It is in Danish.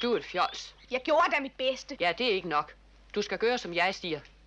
Du er et fjols. Jeg gjorde da mit bedste. Ja, det er ikke nok. Du skal gøre, som jeg siger.